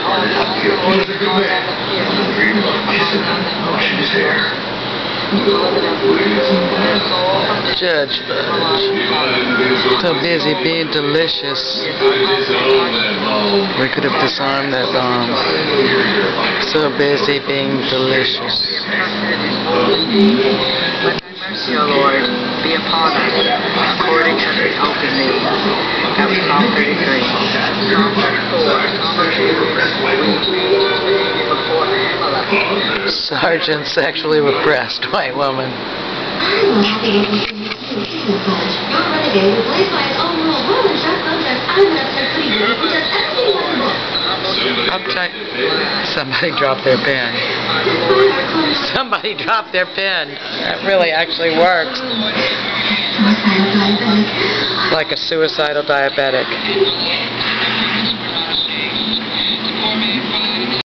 Judge Fudge. So busy being delicious. We could have disarmed that bomb. So busy being delicious. Mercy, O Lord, be upon us, according to the open thee. That was Psalm 33. Psalm 34. Sergeant sexually repressed white woman. I'm happy to see Fudge. Your renegade was played by his own rules. One of them shot thugs and I'm an upset pretty girl who does everything by the book. Uptight. Somebody dropped their pen. Somebody dropped their pen. That really actually works. Like a suicidal diabetic.